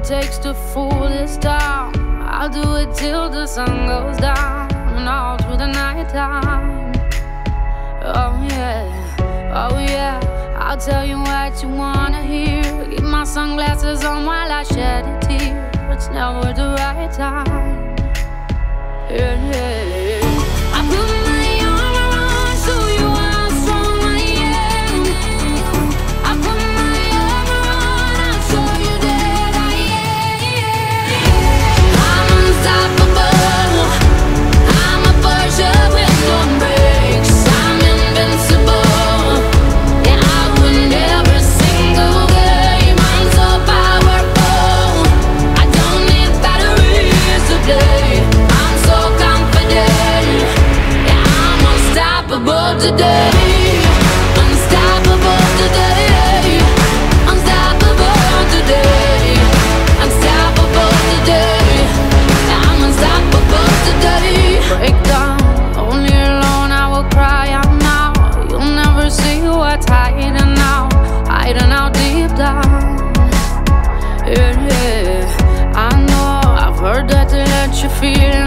takes to fool this town. I'll do it till the sun goes down and all through the night time. Oh yeah, oh yeah, I'll tell you what you wanna hear. Keep my sunglasses on while I shed a tear. It's never the right time. Yeah, yeah. I put my armor on, show you how strong I am. I put my armor on, I'll show you that I am. I'm unstoppable. I'm a Porsche with no brakes. I'm invincible. Yeah, I win every single game. I'm so powerful. I don't need batteries to play. I'm so confident. Yeah, I'm unstoppable today. Unstoppable today. Unstoppable today. Unstoppable today. Yeah, I'm unstoppable today. Break down, only alone I will cry out now. You'll never see what's hiding out, hiding out deep down. Yeah, yeah. I know I've heard that to let you feel